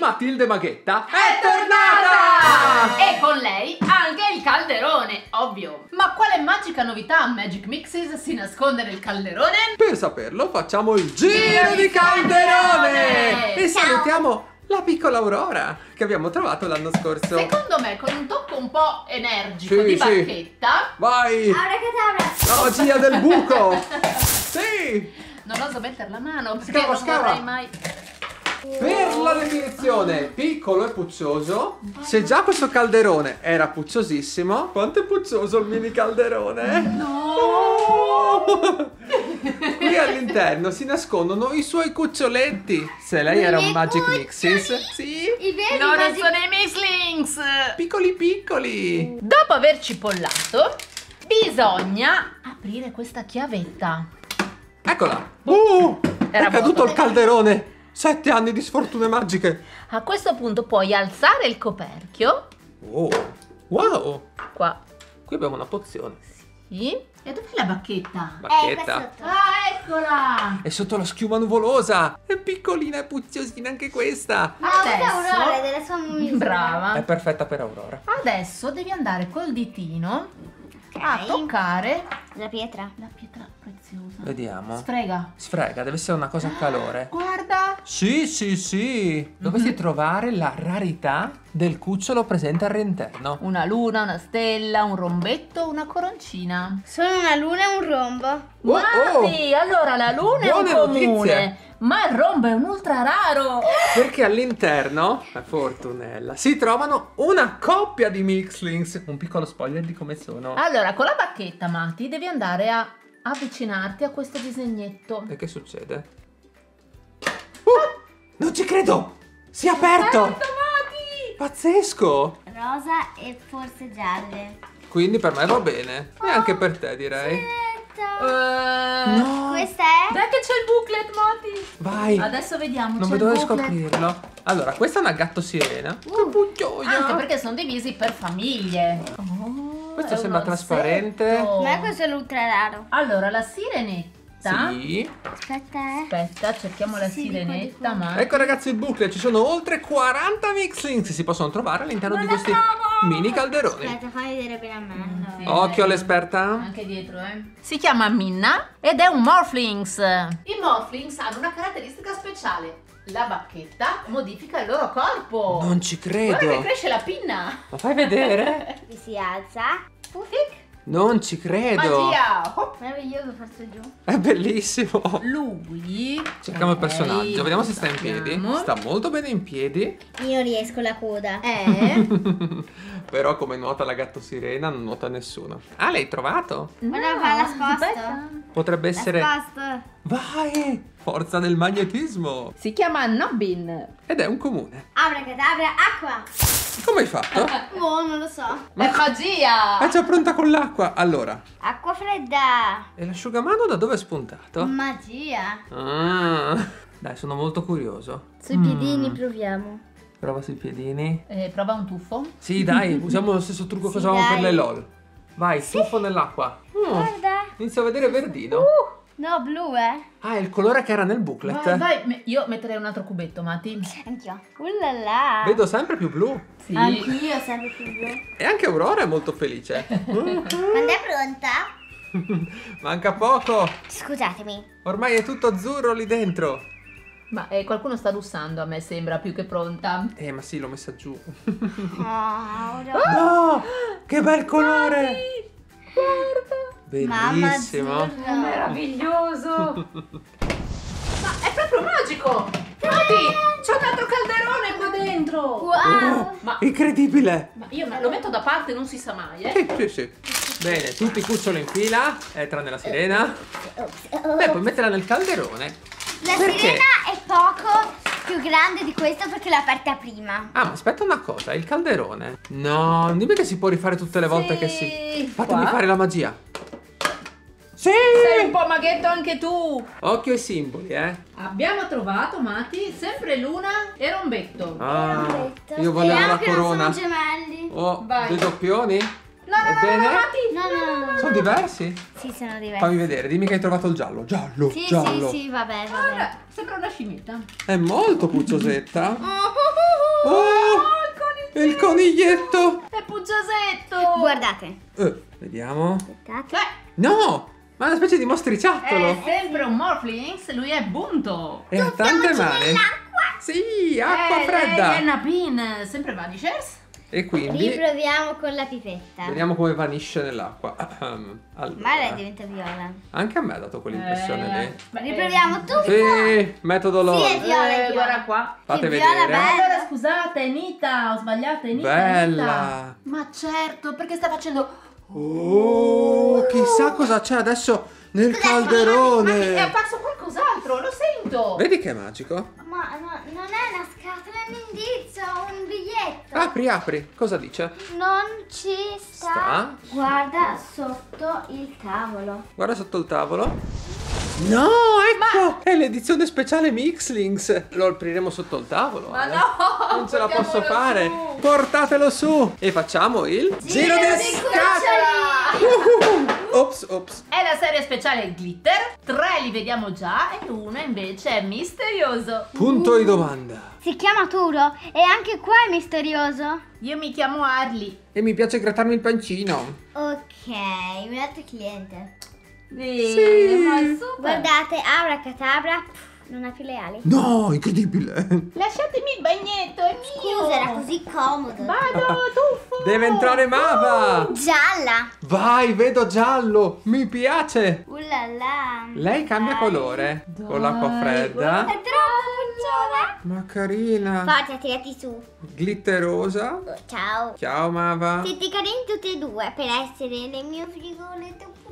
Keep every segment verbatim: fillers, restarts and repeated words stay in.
Matilde Maghetta è tornata! E con lei anche il calderone, ovvio. Ma quale magica novità a Magic Mixes si nasconde nel calderone? Per saperlo facciamo il giro, giro di, di calderone! calderone! E Ciao. salutiamo la piccola Aurora che abbiamo trovato l'anno scorso. Secondo me con un tocco un po' energico sì, di sì. bacchetta. Vai! Abracadabra! La magia del buco! Sì! Non oso mettere la mano perché Scava, non scava. vorrei mai. Per la definizione piccolo e puccioso, se già questo calderone era pucciosissimo, quanto è puccioso il mini calderone? No! Oh! Qui all'interno si nascondono i suoi cuccioletti. Se lei era un Magic Mixes, sì, I veri Loro Magic- sono i Mixlings! piccoli piccoli. Dopo aver cipollato, bisogna aprire questa chiavetta. Eccola. Uh, Era è caduto vuoto. il calderone. Sette anni di sfortune magiche. A questo punto puoi alzare il coperchio. Oh, wow. Qua. Qui abbiamo una pozione. Sì. E dov'è la bacchetta? Eh, qua Bacchetta. sotto. Ah, eccola! È sotto la schiuma nuvolosa. È piccolina e pucciosina anche questa. Ma questa Adesso- Aurora è della sua misura. Brava. È perfetta per Aurora. Adesso devi andare col ditino a Ok. toccare La pietra. la pietra preziosa. Vediamo. Sfrega. Sfrega, deve essere una cosa a calore. Guarda. Sì, sì, sì. Dovresti Mhm. trovare la rarità del cucciolo presente all'interno. Una luna, una stella, un rombetto, una coroncina. Solo una luna e un rombo. Oh, oh. Matti, allora la luna Buone è un comune, notizie. ma il rombo è un ultra raro. Perché all'interno, la fortunella, si trovano una coppia di Mixlings. Un piccolo spoiler di come sono. Allora, con la bacchetta, Matti, devi andare a avvicinarti a questo disegnetto. E che succede? Uh, non ci credo! Si è aperto! Matti! Pazzesco! Rosa e forse gialle. Quindi per me va bene. E anche per te, direi. Aspetta. Eh, No! Questa è? Dai che c'è il booklet, Matti. Vai! Adesso vediamo. Non c'è vedo il di booklet. scoprirlo. Allora, questa è una gatto sirena. Che buggioia! Anche perché sono divisi per famiglie. Oh, Questo è sembra un trasparente. orsetto. Ma questo è l'ultra raro. Allora, la sirenetta. Sì. Aspetta, eh. Aspetta, cerchiamo la Sì, di qua, di sirenetta, qua. ma Ecco ragazzi il booklet, ci sono oltre quaranta Mixlings che si possono trovare all'interno di Non la questi trovo! mini calderoni. Aspetta, fammi vedere bene a me. Sì. Occhio all'esperta. anche dietro, eh. Si chiama Minna ed è un Morphlings. I Morphlings hanno una caratteristica speciale. La bacchetta modifica il loro corpo. Non ci Guarda che credo. cresce la pinna. Ma fai vedere? Qui si alza. Tic. Non ci credo. Magia. Hop. Meraviglioso, forse giù. È bellissimo. Lui. Cerchiamo il Ok, personaggio, vediamo se sta in piedi. guardiamo. Sta molto bene in piedi. Io riesco la coda. È. Però come nuota la gatto sirena non nuota nessuno. Ah, l'hai trovato? Guarda, va nascosto. aspetta. Potrebbe essere... Nascosto. Vai! Forza del magnetismo. Si chiama Nobbin. Ed è un comune. Abracadabra, acqua. Come hai fatto? Boh, non lo so. È magia. È già pronta con l'acqua. Allora, Acqua fredda. e l'asciugamano da dove è spuntato? Magia. Ah, dai, sono molto curioso. Sui piedini proviamo. Prova sui piedini. Eh, prova un tuffo. Sì, dai, usiamo lo stesso trucco che Sì, usavamo per dai. le LOL. Vai, tuffo nell'acqua. Mm, Guarda. inizio a vedere verdino. No, blu, eh. Ah, è il colore che era nel booklet. Vai, vai. Me- Io metterei un altro cubetto, Matti. Anch'io. Ullala. Vedo sempre più blu. Sì. Anch'io sempre più blu. E anche Aurora è molto felice. Quando è pronta? Manca poco. Scusatemi. Ormai è tutto azzurro lì dentro. Ma eh, qualcuno sta russando, a me sembra, più che pronta. Eh, ma sì, l'ho messa giù. Oh, Aurora. Oh, che bel colore. Guarda. Mamma Bellissimo. azzurra. Meraviglioso. Ma è proprio magico. Matti, c'è un altro calderone qua dentro. Wow. Ma, Incredibile. ma io me- lo metto da parte, non si sa mai, eh. Sì, sì, sì. Bene, tutti i cuccioli in fila, eh, tranne la sirena. Beh, puoi metterla nel calderone. La Perché? sirena è poco più grande di questa perché l'ho aperta prima. Ah, ma aspetta una cosa, il calderone. No, dimmi che si può rifare tutte le volte Sì. che si... Fatemi Qua. fare la magia. Sì! Sei un po' maghetto anche tu. Occhio ai simboli, eh. Abbiamo trovato, Matti, sempre luna e rombetto. Ah, io volevo la Speriamo che non corona. sono gemelli. Oh, Vai. dei doppioni? No, no, no, Ebbene? no, Matti. No, no, no, no. Sono diversi? Sì, sono diversi. Fammi vedere, dimmi che hai trovato il giallo. Giallo, Sì, giallo. sì, sì, vabbè, vabbè. Guarda, sembra una scimmietta. È molto pucciosetta. Oh, il il coniglietto. È Pucciosetto. Guardate. Eh, vediamo. Aspettate. Eh, No, ma è una specie di mostriciattolo. è sempre un Morphlings, lui è Bunto. E ha tante Tuffiamoci mani. nell'acqua. Sì, acqua Eh, fredda. lei è una pin, sempre Vanishers. E quindi Riproviamo con la pipetta. vediamo come vanisce nell'acqua. Allora, Ma lei diventa viola. anche a me ha dato quell'impressione Eh, lì. beh, Riproviamo tu. Sì, metodo Sì, è Lord. viola, è Eh, viola. guarda qua. Fate Che viola vedere. bella. Allora scusate, è Nita, ho sbagliato, è Nita. è Bella. Nita. Ma certo, perché sta facendo... Oh, chissà cosa c'è adesso nel Cos'è? È calderone. apparso qualcos'altro, lo sento. Vedi che è magico? Ma no, non è una scatola, è un indizio, un biglietto. Apri, apri. Cosa dice? Non ci sta. Sta? Guarda sotto il tavolo. Guarda sotto il tavolo. No, ecco! È l'edizione speciale Mixlings. Lo apriremo sotto il tavolo. Ma Ale. no, Non ce la posso portiamolo fare. su. Portatelo su. E facciamo il giro di scatola. Cuccioli. Ops, ops. È la serie speciale Glitter, tre li vediamo già e uno invece è misterioso. Punto di domanda. Si chiama Turo e anche qua è misterioso. Io mi chiamo Harley. E mi piace grattarmi il pancino. Ok, un altro cliente. Sì, ma è super. Guardate, Abracadabra, pff, non ha più le ali. No, incredibile. Lasciatemi il bagnetto, è mio. Scusa, era così comodo. Vado, tuffo. Deve entrare Mava. Gialla. Vai, vedo giallo. Mi piace. Uh là là. Lei cambia Dai. colore Dai, con l'acqua fredda. È troppo pucciola. Ma carina. Forza, tirati su. Glitterosa. Oh, ciao. Ciao Mava. Siete carini tutte e due per essere le mie frigolette pucciose.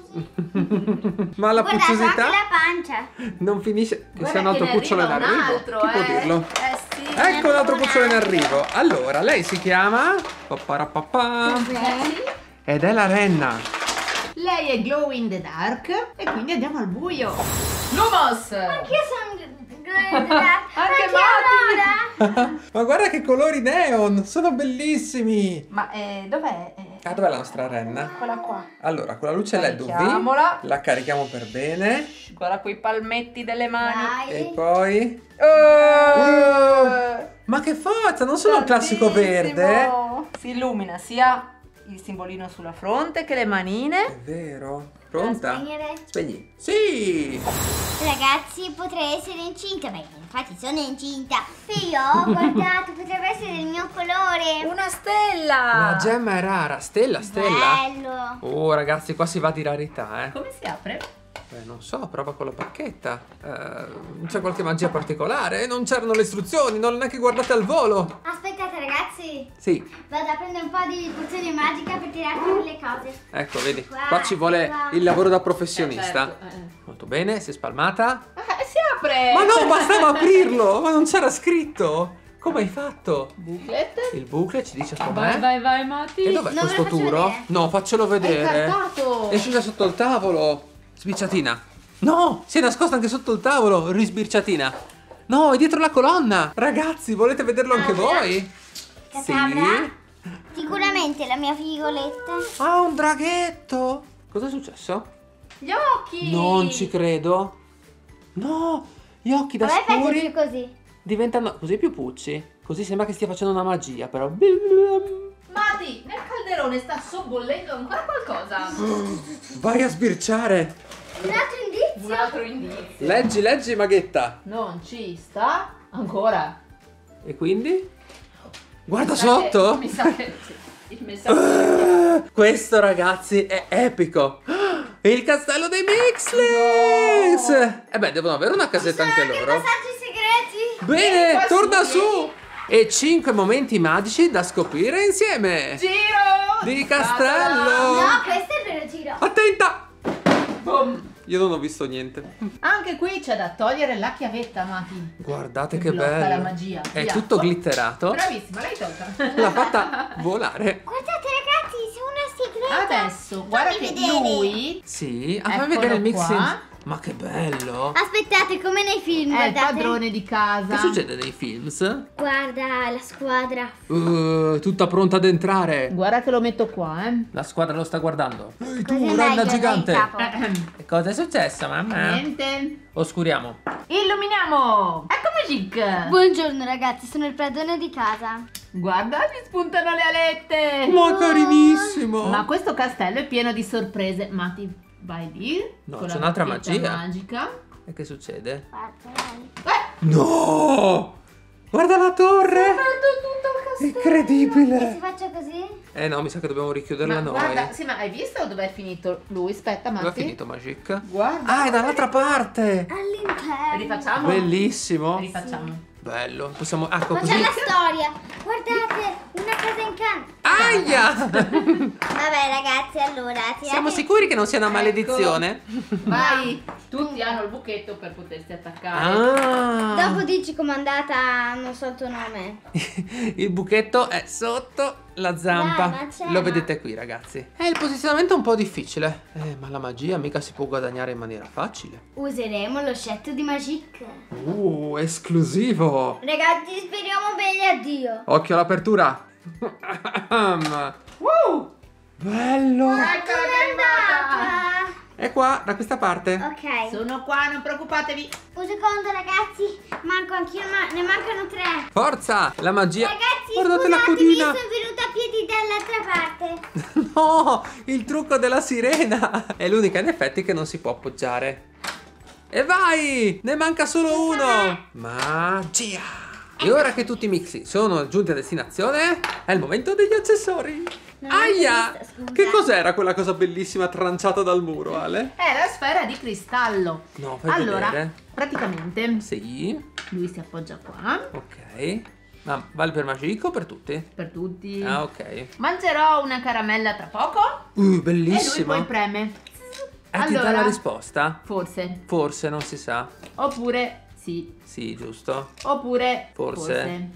Ma la Guardate, anche pucciosità la pancia. non finisce. Che Guarda sia un altro che ne cucciolo in arriva un arrivo. altro, Chi può eh. dirlo? Eh sì. Ecco un altro una. cucciolo in arrivo. Allora, lei si chiama Paparapapà. Ed è la renna. Lei è glow in the dark e quindi andiamo al buio. Lumos! Anch'io sono grande. Anche allora. Ma guarda che colori neon, sono bellissimi. Ma eh, dov'è? Eh, Ah, dov'è la nostra renna? quella qua. Allora, con la luce L E D U V Carichiamola. la carichiamo per bene. Guarda quei palmetti delle mani. E Vai. poi... Oh! Ma che forza, non sono il classico verde. Tantissimo. Si illumina sia il simbolino sulla fronte che le manine. È vero. Pronta? Spegnere. Spegni. Sì! Ragazzi, potrei essere incinta. Beh, infatti sono incinta. E io ho guardato, potrebbe essere il mio colore. Una stella! La gemma è rara. Stella, stella. Bello. Oh, ragazzi, qua si va di rarità, eh. Come si apre? Beh, non so, prova con la bacchetta. Eh, c'è qualche magia particolare? Non c'erano le istruzioni, non neanche guardate al volo. Aspettate ragazzi, Sì, vado a prendere un po' di pozione magica per tirare fuori le cose. ecco, vedi. Qua, Qua ci vuole qua. il lavoro da professionista. Eh, certo, eh. Molto bene, si è spalmata. Eh, si apre! Ma no, bastava aprirlo, ma non c'era scritto. Come hai fatto? Booklet. Il bucle ci dice Vai, com'è. vai, vai, Mati. E dov'è Non ve lo questo faccio turo? vedere. No, faccelo È vedere. incartato. È scesa sotto il tavolo. Sbirciatina. No, si è nascosta anche sotto il tavolo. Risbirciatina. No, è dietro la colonna. Ragazzi, volete vederlo anche Allora, voi? Cadabra? Sicuramente la mia figoletta. Ah, un draghetto. Cosa è successo? Gli occhi. Non ci credo. No, gli occhi da A me piace scuri più così. diventano così più pucci. Così sembra che stia facendo una magia, però. Mati, nel calderone sta sobbollendo ancora qualcosa. Vai a sbirciare. Un altro indizio. Un altro indizio. Leggi, leggi, maghetta. Non ci sta ancora. E quindi? Guarda Mi sa che- sotto. Mi sa che sì, il messaggio. Questo, ragazzi, è epico. Il castello dei Mixlings. E beh, devono avere una casetta anche Anche loro. passaggi segreti. Bene, qua torna su, su. E cinque momenti magici da scoprire insieme. Giro Di castello. No, questo è il vero giro. Attenta. Boom. Io non ho visto niente. Anche qui c'è da togliere la chiavetta, Mati. Guardate Che che blocca bello. la magia. È Via. tutto Oh. glitterato. Bravissima, l'hai tolta. L'ha fatta volare. Guardate ragazzi, c'è una segreta. Adesso, guarda Fammi che vedere. lui Sì, ah, fammi Eccolo vedere il mixing. qua. Ma che bello. Aspettate, come nei film, è il guardate. padrone di casa. Che succede nei films? Guarda la squadra. Uh, tutta pronta ad entrare. Guarda che lo metto qua, eh. La squadra lo sta guardando. Ehi tu, Cos'è renna meglio gigante. nel capo? E cosa è successo, mamma? Niente. Oscuriamo. Illuminiamo. Eccomi Magic. Buongiorno ragazzi, sono il padrone di casa. Guarda, mi spuntano le alette. Ma carinissimo. Ma questo castello è pieno di sorprese. Ma ti vai lì? No, con c'è la un'altra bacchetta magia. magica. E che succede? Guarda, dai. Eh, No! Guarda la torre! perdo tutto il castello. E Incredibile! se faccio così? Eh no, mi sa che dobbiamo richiuderla Ma noi. guarda, sì, ma hai visto dove è finito lui? Aspetta, Dove è Matti. finito Magic? Guarda. Ah, è dall'altra parte! All'interno. Rifacciamo? Bellissimo! Rifacciamo. Bello. Possiamo... Ecco Ma c'è così. la storia. Guardate, una casa in canto. Aia! Vabbè ragazzi, allora tirate... Siamo sicuri che non sia una Ecco. maledizione? Vai. Tutti hanno il buchetto per potersi attaccare. Ah! Dopo dici com'è andata, non so il tuo nome. Il buchetto è sotto la zampa. Dai, ma c'è, Lo ma- vedete qui, ragazzi. È il posizionamento un po' difficile. Eh, ma la magia mica si può guadagnare in maniera facile. Useremo lo scelto di Magic. Uh, esclusivo. Ragazzi, speriamo bene, addio. Occhio all'apertura. Uh, Bello. eccola che è arrivata. È qua, da questa parte. Ok. Sono qua, non preoccupatevi. Un secondo ragazzi, manco anch'io, ma ne mancano tre. Forza, la magia. Ragazzi, Guardate la scusatemi, codina. sono venuta a piedi dall'altra parte. No, il trucco della sirena. È l'unica in effetti che non si può appoggiare. E vai! Ne manca solo uno. Magia. E ora che tutti i mixi sono giunti a destinazione, è il momento degli accessori. Non l'ho Aia! vista, scusa. Che cos'era quella cosa bellissima tranciata dal muro, Ale? È la sfera di cristallo. No, fai Allora, vedere. praticamente Sì, lui si appoggia qua ok. Ma vale per Magic o per tutti? per tutti. Ah, ok. Mangerò una caramella tra poco Uh, e lui bellissima. poi preme. E ti dà Allora, la risposta? Forse. Forse, non si sa. Oppure sì. Sì, giusto. Oppure Forse.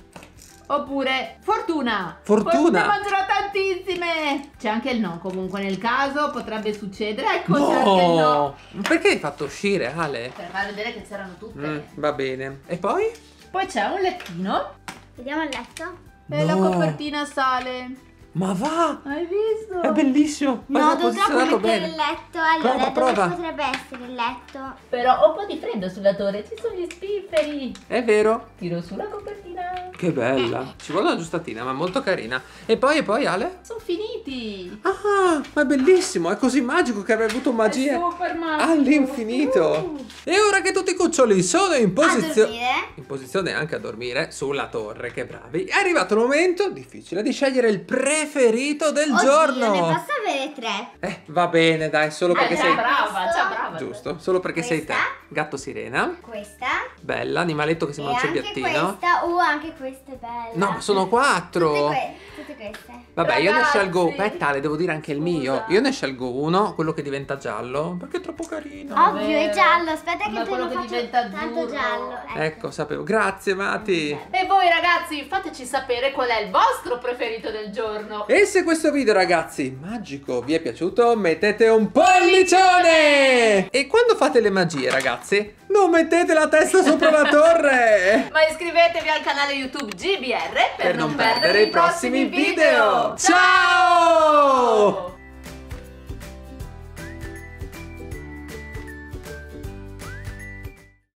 Oppure fortuna. Fortuna. Ne mangerò tantissime. C'è anche il no comunque nel caso, potrebbe succedere. Ecco, c'è anche il no. No! Ma perché hai fatto uscire, Ale? Per far vedere che c'erano tutte. Mm, va bene. E poi? Poi c'è un lettino Vediamo il letto. e la No. copertina sale. Ma va! Hai visto? È bellissimo! Ma No, l'ha dovrò posizionato mettere il bene. letto. Allora, Prova, dove prova. potrebbe essere il letto? Però ho un po' di freddo sulla torre, ci sono gli spifferi. È vero? Tiro sulla copertina. Che bella! Ci vuole una giustatina, ma è molto carina. E poi, e poi, Ale? Sono finiti. Ah, ma è bellissimo! È così magico che avrei avuto magie È super magico. all'infinito! Uh. E ora che tutti i cuccioli sono in A posizione... dormire? in posizione anche a dormire sulla torre, che bravi, è arrivato il momento difficile di scegliere il preferito del Oddio, giorno. ne posso avere tre. Eh, va bene, dai, solo Eh, perché già sei... brava, già brava. Giusto, solo perché sei te. Questa? Gatto sirena, Questa. bella, animaletto che E sembra un anche cerbiattino. questa. Uh, anche questa è bella. No, ma sono Tutte, quattro. que- tutte queste. Vabbè, io ne Ragazzi. scelgo... Aspetta, le devo dire anche il mio. Scusa. Io ne scelgo uno, quello che diventa giallo, perché è troppo carino. Ah. Ovvio, è giallo. Aspetta che Ma te quello lo che faccio diventa tanto azzurro. giallo. Ecco. Ecco, sapevo. Grazie, Mati. E voi ragazzi, fateci sapere qual è il vostro preferito del giorno. E se questo video, ragazzi, magico, vi è piaciuto, mettete un pollicione! E quando fate le magie, ragazzi, non mettete la testa sopra la torre! Ma iscrivetevi al canale YouTube G B R per, Per non perdere i prossimi video! Ciao!